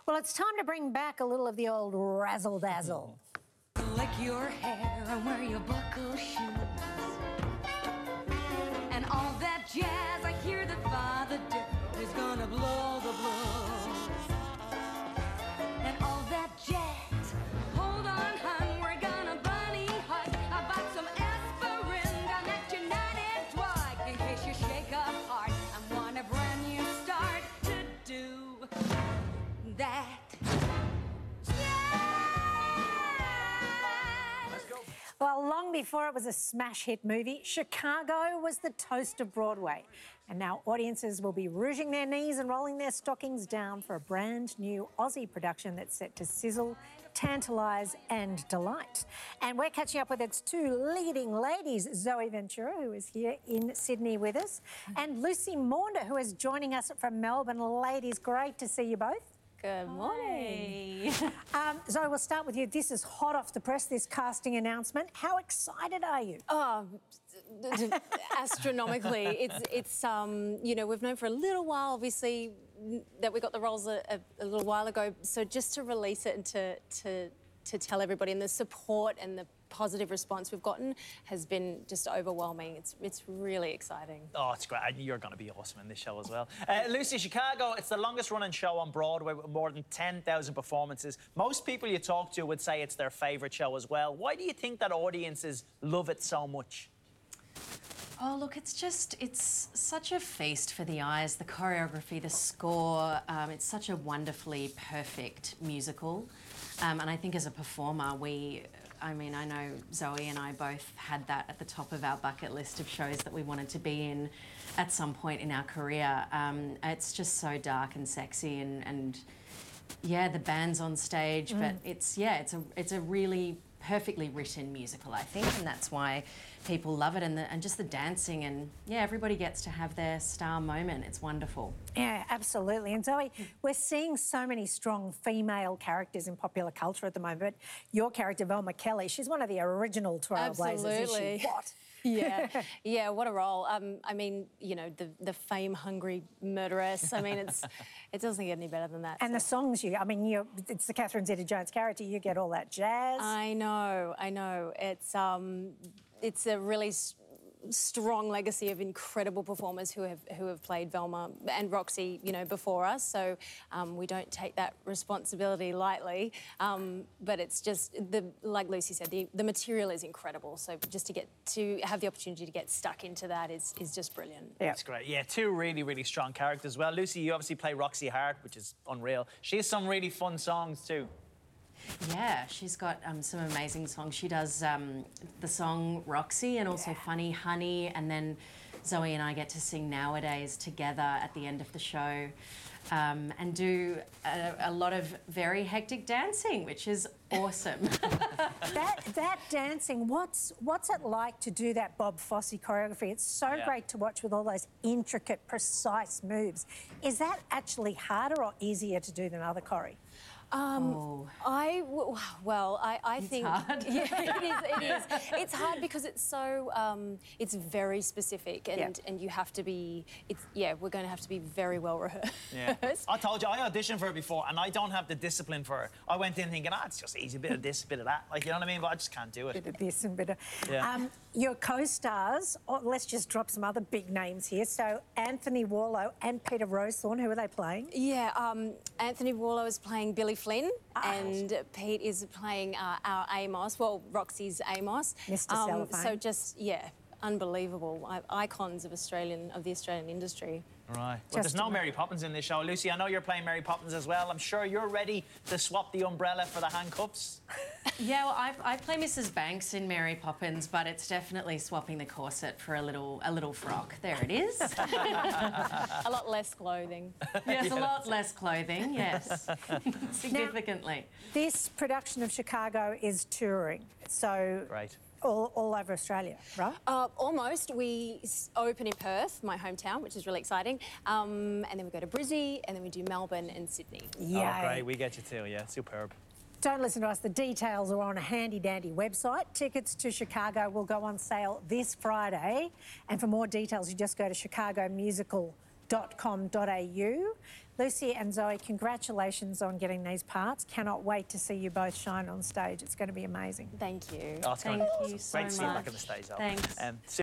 Well, it's time to bring back a little of the old razzle-dazzle. Lick your hair and wear your buckle shoes and all that jazz. I hear that Father Death is gonna blow the blues and all that jazz. Hold on, hun, we're gonna bunny hug. I bought some aspirin down at United Drug in case you shake a heart and want a brand new start to do that. Well, long before it was a smash hit movie, Chicago was the toast of Broadway. And now audiences will be roughing their knees and rolling their stockings down for a brand new Aussie production that's set to sizzle, tantalise and delight. And we're catching up with its two leading ladies, Zoe Ventura, who is here in Sydney with us, and Lucy Maunder, who is joining us from Melbourne. Ladies, great to see you both. Good morning. Zoe, we'll start with you. This is hot off the press, this casting announcement. How excited are you? Oh, astronomically. It's you know, we've known for a little while, obviously, that we got the roles a little while ago. So just to release it and to tell everybody, and the support and the positive response we've gotten has been just overwhelming. It's really exciting. Oh, it's great. And you're going to be awesome in this show as well. Lucy, Chicago, it's the longest running show on Broadway with more than 10,000 performances. Most people you talk to would say it's their favourite show as well. Why do you think that audiences love it so much? Oh, look, it's such a feast for the eyes, the choreography, the score. It's such a wonderfully perfect musical. And I think as a performer, I know Zoe and I both had that at the top of our bucket list of shows that we wanted to be in at some point in our career. It's just so dark and sexy and yeah, the band's on stage, but it's a really perfectly written musical, I think, and that's why people love it, and just the dancing, and yeah, everybody gets to have their star moment. It's wonderful. Yeah, absolutely. And Zoe, we're seeing so many strong female characters in popular culture at the moment. But your character, Velma Kelly, she's one of the original Trailblazers, isn't she? What? Yeah, yeah, what a role. I mean, you know, the fame-hungry murderess. I mean, it doesn't get any better than that. And so. The songs it's the Catherine Zeta-Jones character. You get all that jazz. I know. It's a really strong legacy of incredible performers who have played Velma and Roxy, you know, before us. So we don't take that responsibility lightly. But it's just like Lucy said, the material is incredible. So just to have the opportunity to get stuck into that is just brilliant. Yeah, it's great. Yeah, two really strong characters as well. Lucy, you obviously play Roxy Hart, which is unreal. She has some really fun songs too. Yeah, she's got some amazing songs. She does the song Roxy and also Funny Honey, and then Zoe and I get to sing Nowadays together at the end of the show and do a lot of very hectic dancing, which is awesome. that dancing, what's it like to do that Bob Fosse choreography? It's so great to watch with all those intricate, precise moves. Is that actually harder or easier to do than other choreo? I think hard. Yeah, it is. It's hard because it's so it's very specific, and you have to be. We're going to have to be very well rehearsed. Yeah. I told you I auditioned for it before, and I don't have the discipline for it. I went in thinking, it's just easy, a bit of this, a bit of that, like, you know what I mean? But I just can't do it. Bit of this and bit of. Yeah. Your co-stars. Let's just drop some other big names here. So Anthony Warlow and Peter Rosethorn. Who are they playing? Yeah, Anthony Warlow is playing Billy Flynn, and Pete is playing our Amos. Well, Roxy's Amos. Mr. Cellophane. So just unbelievable icons of the Australian industry. Right. Well, there's no Mary Poppins in this show. Lucy, I know you're playing Mary Poppins as well. I'm sure you're ready to swap the umbrella for the handcuffs. Yeah, well, I play Mrs. Banks in Mary Poppins, but it's definitely swapping the corset for a little frock. There it is. A lot less clothing. Yes, a lot less clothing, yes. Significantly. Now, this production of Chicago is touring, so... Great. All over Australia, right? Almost. We open in Perth, my hometown, which is really exciting. And then we go to Brizzy, and then we do Melbourne and Sydney. Yeah. Oh, great. We get you too, yeah. Superb. Don't listen to us. The details are on a handy-dandy website. Tickets to Chicago will go on sale this Friday. And for more details, you just go to chicagomusical.com. theatre.com.au. Lucy and Zoe, congratulations on getting these parts. Cannot wait to see you both shine on stage. It's going to be amazing. Thank you. Oh, it's gonna be Thank awesome. you so Great to see you back much. on the stage, though. Thanks.